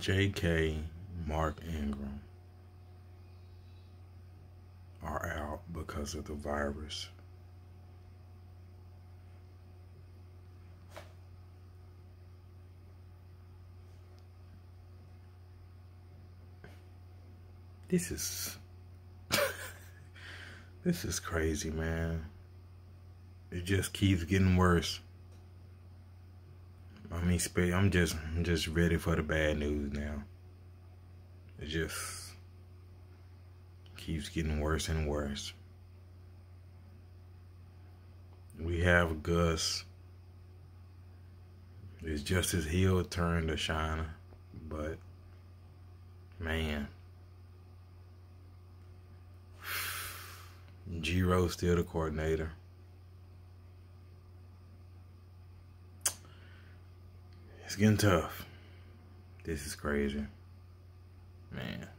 J.K., Mark Ingram are out because of the virus. This is crazy, man. It just keeps getting worse. I mean, I'm just ready for the bad news now. It just keeps getting worse and worse. We have Gus. It's just his heel turned to Shiner, but man, G-Ro's still the coordinator. It's getting tough. This is crazy, man.